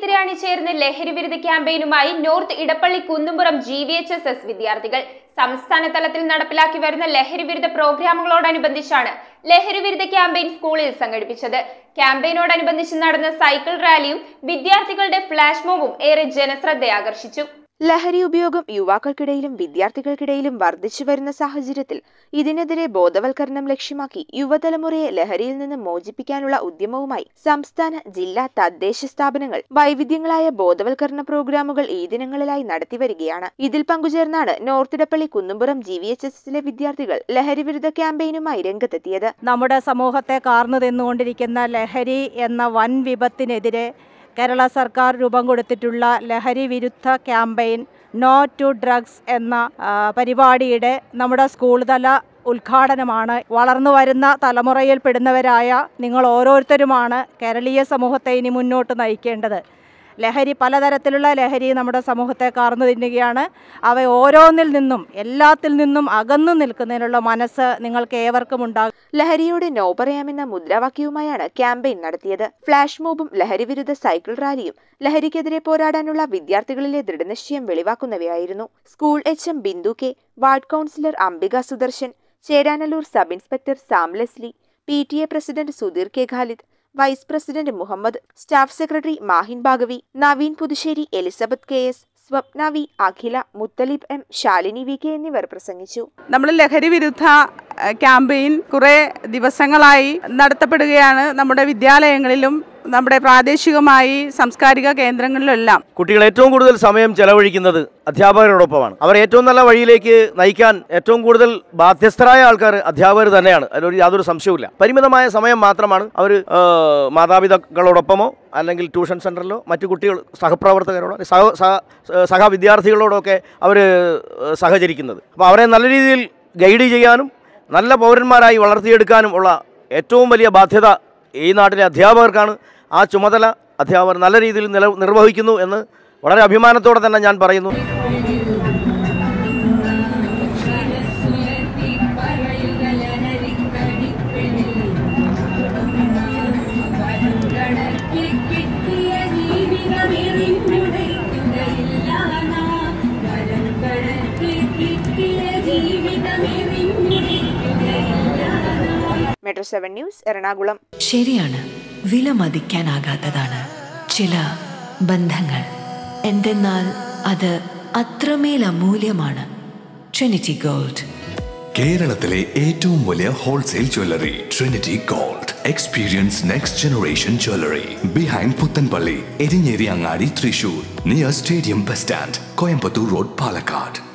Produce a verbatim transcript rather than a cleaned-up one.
ലഹരിക്കെതിരെ അണിചേർന്ന് ലഹരി വിരുദ്ധ ക്യാമ്പയിനുമായി north Edappally Kunnumpuram G V H S S വിദ്യാർത്ഥികൾ സംസ്ഥാന തലത്തിൽ നടപ്പിലാക്കി വരുന്ന ലഹരി വിരുദ്ധ പ്രോഗ്രാമുകളോടനുബന്ധിച്ചാണ് ലഹരി വിരുദ്ധ ക്യാമ്പയിൻ സ്കൂളിൽ സംഘടിപ്പിച്ചത്. ക്യാമ്പയിനോടനുബന്ധിച്ച് നടന്ന സൈക്കിൾ റാലിയും വിദ്യാർത്ഥികളുടെ ഫ്ലാഷ് മോബും ഏറെ ജനശ്രദ്ധയാകർഷിച്ചു. ലഹരി ഉപയോഗം യുവാക്കൾക്കിടയിലും വിദ്യാർത്ഥികൾക്കിടയിലും വർദ്ധിച്ചു വരുന്ന സാഹചര്യത്തിൽ ഇതിനെതിരെ ബോധവൽക്കരണം ലക്ഷ്യമാക്കി യുവതലമുറയെ ലഹരിയിൽ നിന്ന് മോചിപ്പിക്കാനുള്ള ഉദ്യമവുമായി സംസ്ഥാന, ജില്ലാ, തദ്ദേശ സ്ഥാപനങ്ങൾ വൈവിധ്യങ്ങളായ ബോധവൽക്കരണ പ്രോഗ്രാമുകൾ ഈ ദിനങ്ങളിലായി നടത്തിവരികയാണ്. ഇതിൽ പങ്കുചേർന്നാണ് north Edappally Kunnumpuram G V H S എസിലെ വിദ്യാർത്ഥികൾ ലഹരി വിരുദ്ധ ക്യാമ്പയിനുമായി രംഗത്തെത്തിയത്. നമ്മുടെ സമൂഹത്തെ കാർന്നു തിന്നുകൊണ്ടിരിക്കുന്ന ലഹരി എന്ന വൻ വിപത്തിനെതിരെ കേരള സർക്കാർ രൂപം കൊടുത്തിട്ടുള്ള ലഹരി വിരുദ്ധ ക്യാമ്പയിൻ നോ ടു ഡ്രഗ്സ് എന്ന പരിപാടിയുടെ നമ്മുടെ സ്കൂൾ തല ഉദ്ഘാടനമാണ്. വളർന്നു വരുന്ന തലമുറയിൽ പെടുന്നവരായ നിങ്ങൾ ഓരോരുത്തരുമാണ് കേരളീയ സമൂഹത്തെ ഇനി മുന്നോട്ട് നയിക്കേണ്ടത്. ലഹരി, പലതരത്തിലുള്ള ലഹരി നമ്മുടെ സമൂഹത്തെ കാർന്നു തിന്നുകയാണ്. അവ ഓരോന്നിൽ നിന്നും എല്ലാത്തിൽ നിന്നും അകന്നു നിൽക്കുന്നതിനുള്ള മനസ്സ് നിങ്ങൾക്ക് ഏവർക്കും ഉണ്ടാകും. ലഹരിയോട് നോ പറയാമെന്ന മുദ്രാവാക്യവുമായാണ് ക്യാമ്പയിൻ നടത്തിയത്. ഫ്ലാഷ് മോബും ലഹരി വിരുദ്ധ സൈക്കിൾ റാലിയും ലഹരിക്കെതിരെ പോരാടാനുള്ള വിദ്യാർത്ഥികളിലെ ദൃഢനിശ്ചയം വെളിവാക്കുന്നവയായിരുന്നു. School H M Bindu K, ward councillor Ambika Sudarshan, Cheranalloor sub inspector Sam Leslie, P T A president Sudheer K Khalid, vice president Muhammad, staff secretary Mahin Bhagavi, Naveen Puthussery, Elizabeth K S, Swapna V, Akhila, Muthalib M, Shalini V K എന്നിവർ പ്രസംഗിച്ചു. നമ്മൾ ലഹരി വിരുദ്ധ ക്യാമ്പയിൻ കുറെ ദിവസങ്ങളായി നടത്തപ്പെടുകയാണ്. നമ്മുടെ വിദ്യാലയങ്ങളിലും നമ്മുടെ പ്രാദേശികമായി സാംസ്കാരിക കേന്ദ്രങ്ങളിലെല്ലാം കുട്ടികൾ ഏറ്റവും കൂടുതൽ സമയം ചെലവഴിക്കുന്നത് അധ്യാപകരോടൊപ്പമാണ്. അവർ ഏറ്റവും നല്ല വഴിയിലേക്ക് നയിക്കാൻ ഏറ്റവും കൂടുതൽ ബാധ്യസ്ഥരായ ആൾക്കാർ അധ്യാപകർ തന്നെയാണ്. അതിലൊരു യാതൊരു സംശയവുമില്ല. പരിമിതമായ സമയം മാത്രമാണ് അവർ മാതാപിതാക്കളോടൊപ്പമോ അല്ലെങ്കിൽ ട്യൂഷൻ സെൻ്ററിലോ മറ്റു കുട്ടികൾ സഹപ്രവർത്തകരോടോ സഹ സഹ വിദ്യാർത്ഥികളോടൊക്കെ അവർ സഹചരിക്കുന്നത്. അപ്പോൾ അവരെ നല്ല രീതിയിൽ ഗൈഡ് ചെയ്യാനും നല്ല പൗരന്മാരായി വളർത്തിയെടുക്കാനും ഉള്ള ഏറ്റവും വലിയ ബാധ്യത ഈ നാട്ടിലെ അധ്യാപകർക്കാണ്. ആ ചുമതല അധ്യാപകർ നല്ല രീതിയിൽ നില നിർവഹിക്കുന്നു എന്ന് വളരെ അഭിമാനത്തോടെ തന്നെ ഞാൻ പറയുന്നു. Metro seven news, Ernakulam. ശരിയാണ്, വിലമതിക്കാനാകാത്തതാണ് ചില ബന്ധങ്ങൾ. എന്തെന്നാൽ അത് അത്രമേൽ അമൂല്യമാണ്. ട്രിനിറ്റി ഗോൾഡ്, കേരളത്തിലെ ഏറ്റവും വലിയ wholesale jewellery Trinity gold. Experience next generation jewellery. Behind Puthanpally, Erinjeri Angadi, Thrissur, near stadium bus stand, Coimbatore road, Palakkad.